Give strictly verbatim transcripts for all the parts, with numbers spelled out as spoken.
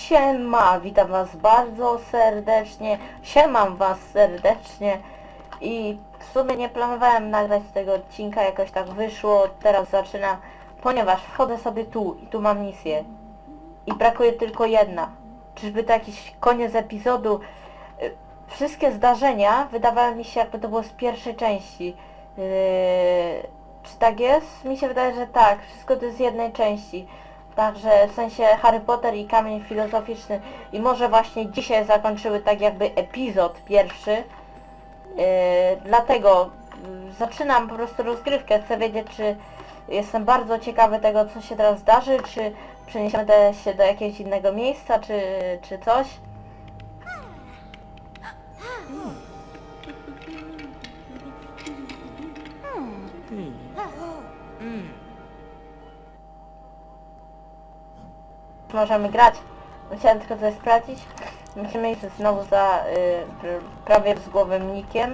Siema, witam was bardzo serdecznie, siemam was serdecznie i w sumie nie planowałem nagrać tego odcinka, jakoś tak wyszło, teraz zaczynam, ponieważ wchodzę sobie tu i tu mam misję i brakuje tylko jedna. Czyżby to jakiś koniec epizodu? Wszystkie zdarzenia wydawały mi się, jakby to było z pierwszej części. Yy, czy tak jest? Mi się wydaje, że tak, wszystko to jest z jednej części. Także w sensie Harry Potter i Kamień Filozoficzny. I może właśnie dzisiaj zakończyły tak jakby epizod pierwszy. Yy, dlatego yy, zaczynam po prostu rozgrywkę. Chcę wiedzieć, czy jestem bardzo ciekawy tego, co się teraz zdarzy, czy przeniesiemy się do jakiegoś innego miejsca, czy, czy coś. Możemy grać. Chciałem tylko coś sprawdzić. Musimy iść znowu za y, prawie z głowym nikiem.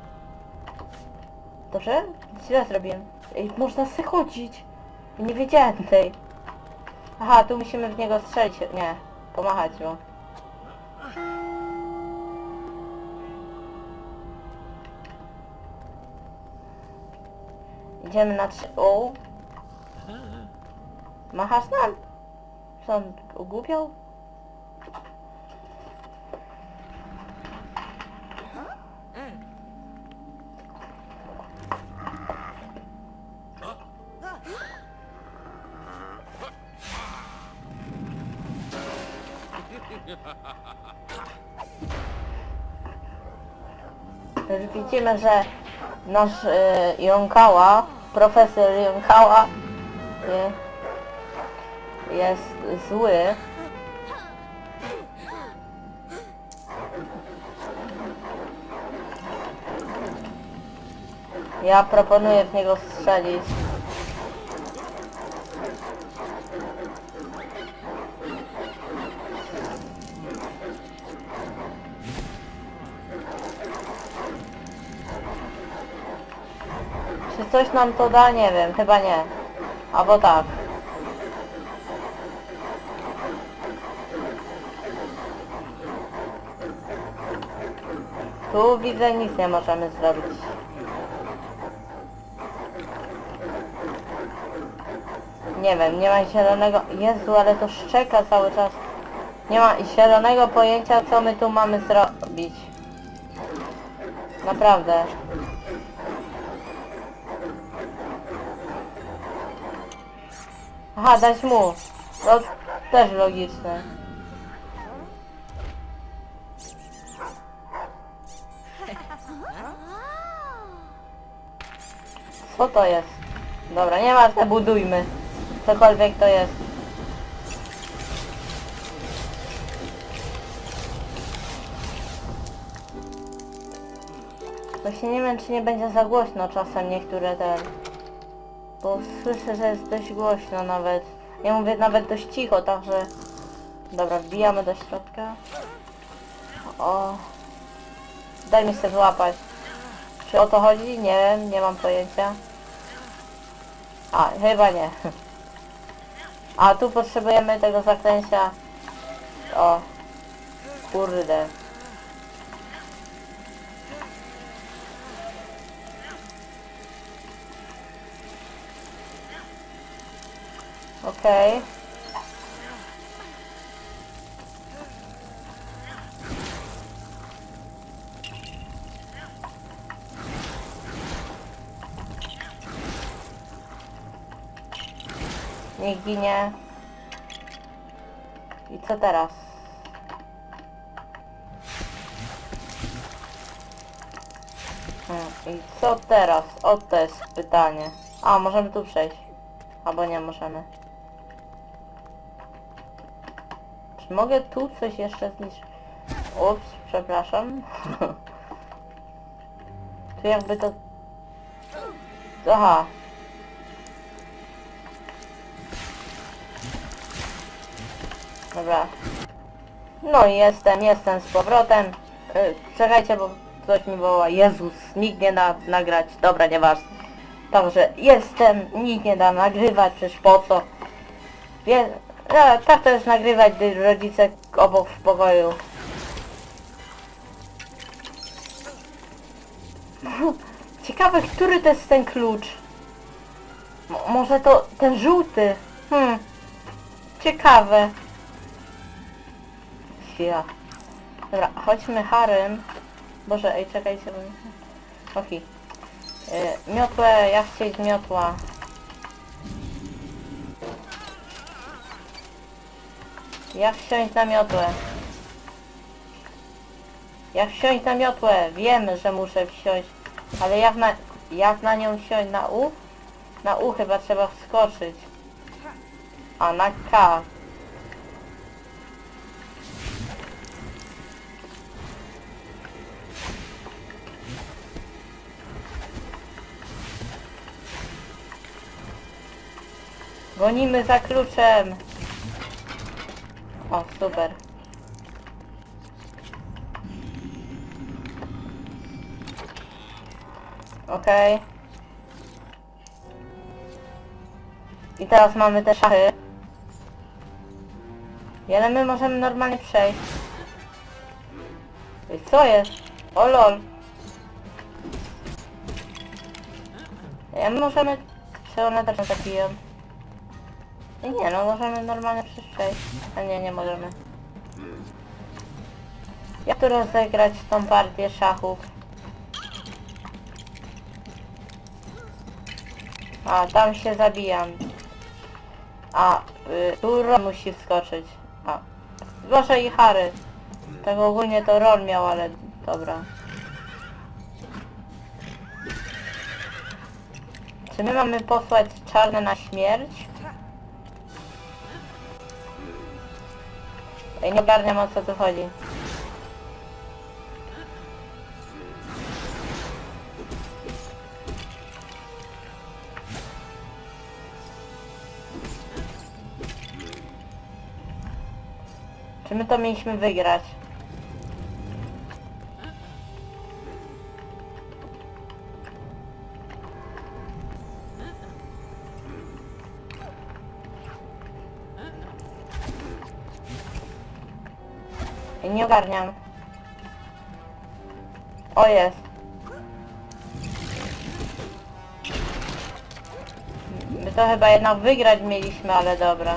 Dobrze? Źle zrobiłem. Ej, można sobie chodzić. Nie wiedziałem tej. Aha, tu musimy w niego strzelić. Nie, pomachać mu. Idziemy na trzy... O! Machasz nam? Co on ogłupiał? Już widzimy, że nasz y, Jąkała, profesor Jąkała y, jest zły. Ja proponuję w niego strzelić. Czy coś nam to da? Nie wiem, chyba nie. Albo tak. Tu widzę, nic nie możemy zrobić. Nie wiem, nie ma zielonego... Jezu, ale to szczeka cały czas. Nie ma zielonego pojęcia, co my tu mamy zrobić. Naprawdę. Aha, dać mu. To też logiczne. Co to jest? Dobra, nieważne, budujmy. Cokolwiek to jest. Właśnie nie wiem, czy nie będzie za głośno czasem niektóre te... Bo słyszę, że jest dość głośno nawet. Ja mówię nawet dość cicho, także... Dobra, wbijamy do środka. O. Daj mi się złapać. Czy o to chodzi? Nie wiem, nie mam pojęcia. A, chyba nie. A, tu potrzebujemy tego zaklęcia. O. Kurde. Okej. Okay. Niech ginie. I co teraz? Hmm, I co teraz? O, to jest pytanie. A, możemy tu przejść. Albo nie możemy. Czy mogę tu coś jeszcze zniszczyć? Ups, przepraszam. Tu jakby to... Aha. Dobra. No i jestem, jestem z powrotem. Yy, czekajcie, bo coś mi woła. Jezus, nikt nie da nagrać. Dobra, nieważne. Także jestem, nikt nie da nagrywać, przecież po co? Wie, No, tak to jest nagrywać, gdy rodzice obok w pokoju. Ciekawe, który to jest ten klucz. M może to ten żółty. Hmm. Ciekawe. Chwila. Dobra, chodźmy Harem. Boże, ej, czekajcie. Okej. Yy, miotłę, ja chcieć miotła. Jak wsiąść na miotłę? Jak wsiąść na miotłę? Wiemy, że muszę wsiąść. Ale jak na, jak na nią wsiąść? Na U? Na U chyba trzeba wskoczyć. A na K. Gonimy za kluczem. O, super. Okej. Okay. I teraz mamy te szachy. I ale my możemy normalnie przejść. I co jest? O lol. Ja my możemy... Czy one też zabiją? I nie, no możemy normalnie przejść. A nie, nie możemy. Jak tu rozegrać tą partię szachów? A, tam się zabijam. A, y, tu Ron musi wskoczyć. A, Gorzej i Harry. Tak ogólnie to Ron miał, ale dobra. Czy my mamy posłać czarne na śmierć? Ej, nie ogarniam, o co tu chodzi. Czy my to mieliśmy wygrać? Nie ogarniam. O, jest. My to chyba jednak wygrać mieliśmy, ale dobra.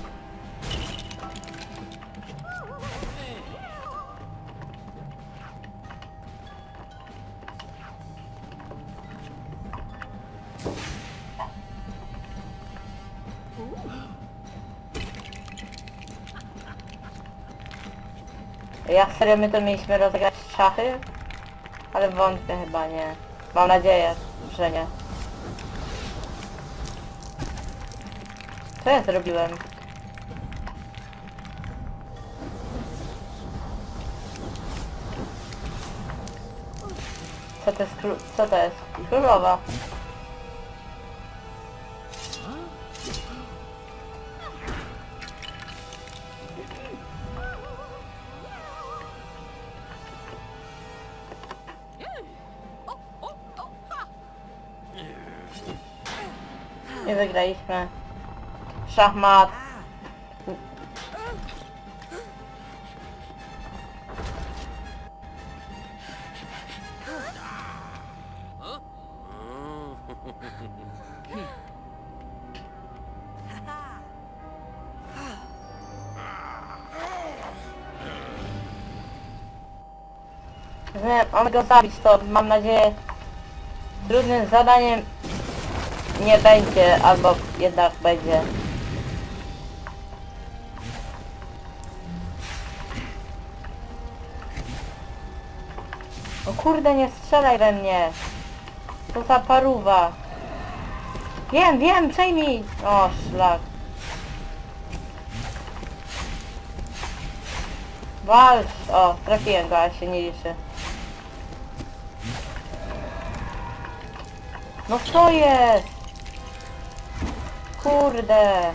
Jak serio my to mieliśmy rozegrać szachy? Ale wątpię, chyba nie. Mam nadzieję, że nie. Co ja zrobiłem? Co to jest król... Co to jest? Królowa. Nie wygraliśmy. Szachmat. Nie, mamy go zabić, to mam nadzieję trudnym zadaniem nie będzie, albo jednak będzie. O kurde, nie strzelaj we mnie. To za paruwa. Wiem, wiem, przejmij. O, szlak. Walcz. O, trafiłem go, ale się nie liczy. No co jest? Kurde.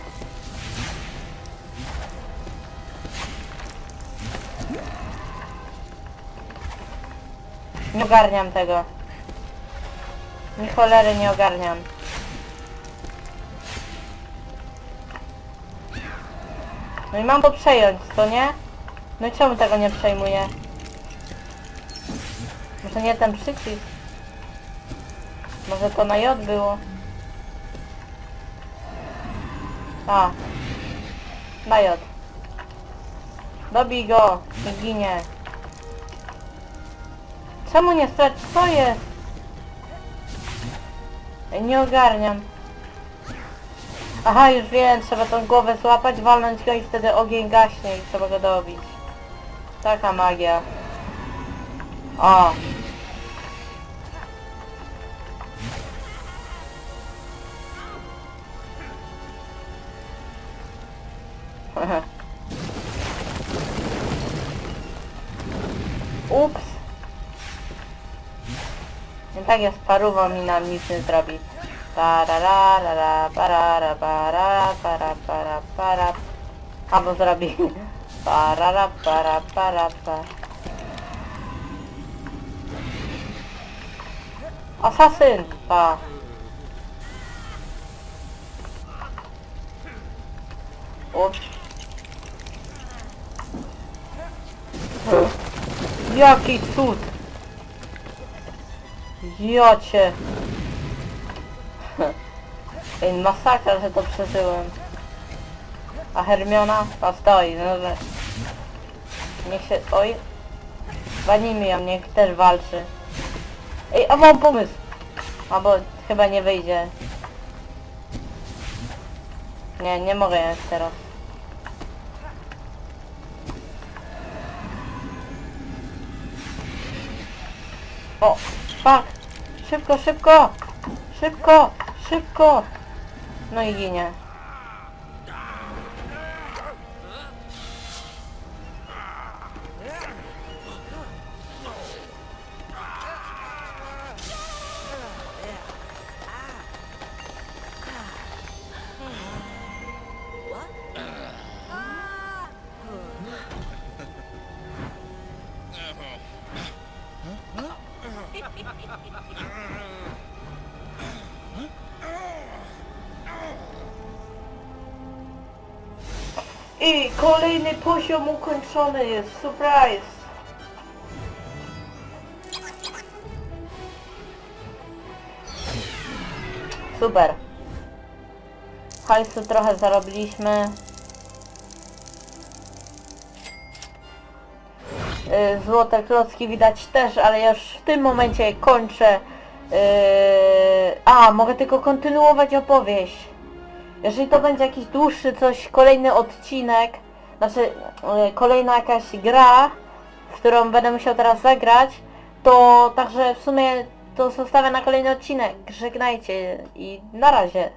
Nie ogarniam tego. Ni cholery nie ogarniam. No i mam to przejąć, co nie? No i czemu tego nie przejmuję? Może nie ten przycisk? Może to na J było? A. Na J. Dobij go i ginie. Czemu nie strać? Co jest? Ej, nie ogarniam. Aha, już wiem, trzeba tą głowę złapać, walnąć go i wtedy ogień gaśnie i trzeba go dobić. Taka magia. O! Ups! I tak jest parówą i nam nic nie zrobi. Pararara, parara, para, para, para, para. Albo zrobi. Parara, para, para, para. Asasyn! Pa. Ups. Jaki cud! Jocie! Ej, masakra, że to przeżyłem. A Hermiona? A stoi, no że... Niech się... Oj! Walnijmy ją, niech też walczy. Ej, a mam pomysł! A bo chyba nie wyjdzie. Nie, nie mogę już teraz. O! Fuck! Szybko, szybko! Szybko! Szybko! No i ginie. I kolejny poziom ukończony jest. Surprise! Super. Hajsu trochę zarobiliśmy. Yy, złote klocki widać też, ale ja już w tym momencie kończę. Yy... A, mogę tylko kontynuować opowieść. Jeżeli to będzie jakiś dłuższy coś, kolejny odcinek, znaczy yy, kolejna jakaś gra, w którą będę musiał teraz zagrać, to także w sumie to zostawię na kolejny odcinek. Żegnajcie i na razie.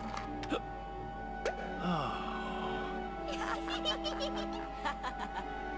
Ha ha ha!